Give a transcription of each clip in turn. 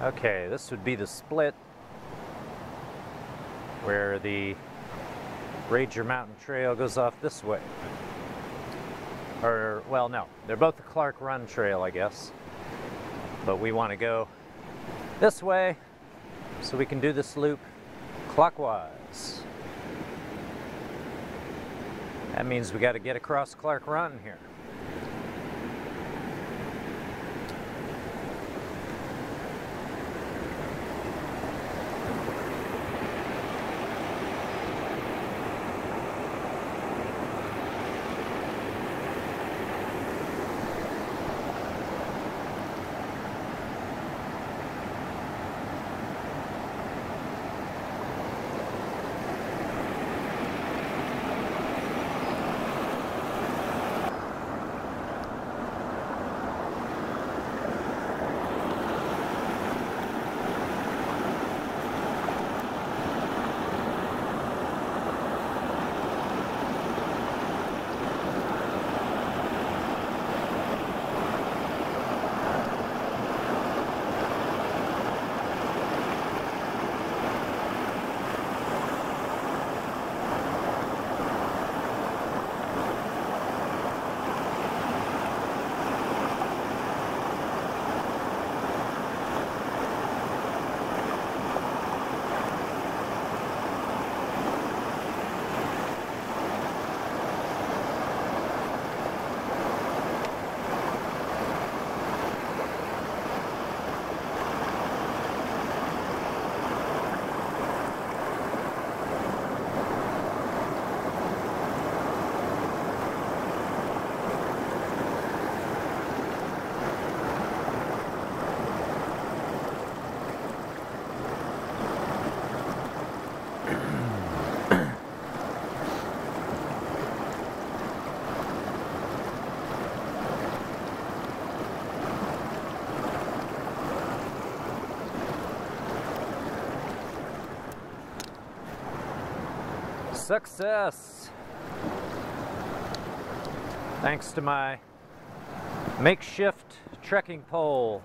Okay, this would be the split where the Ranger Mountain Trail goes off this way. Or, well, no, they're both the Clark Run Trail, I guess. But we want to go this way so we can do this loop clockwise. That means we got to get across Clark Run here. Success! Thanks to my makeshift trekking pole.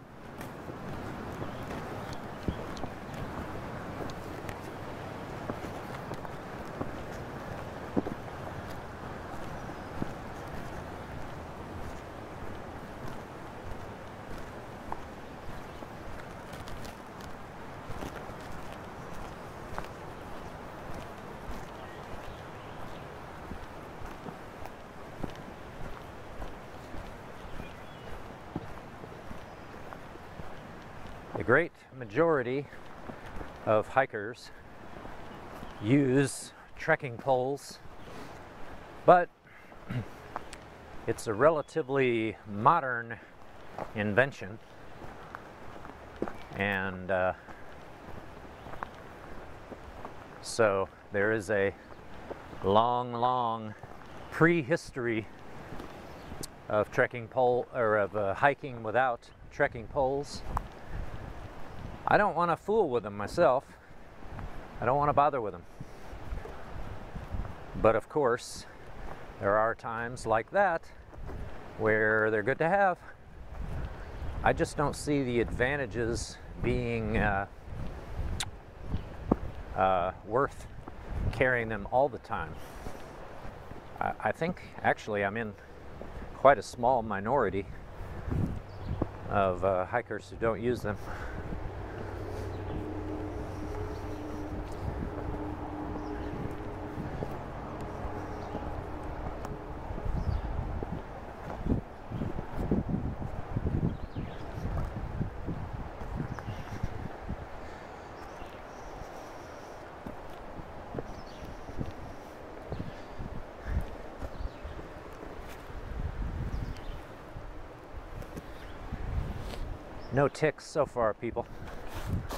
The great majority of hikers use trekking poles, but it's a relatively modern invention, and so there is a long prehistory of trekking pole, or of hiking without trekking poles. I don't want to fool with them myself. I don't want to bother with them. But of course, there are times like that where they're good to have. I just don't see the advantages being worth carrying them all the time. I think actually I'm in quite a small minority of hikers who don't use them. No ticks so far, people.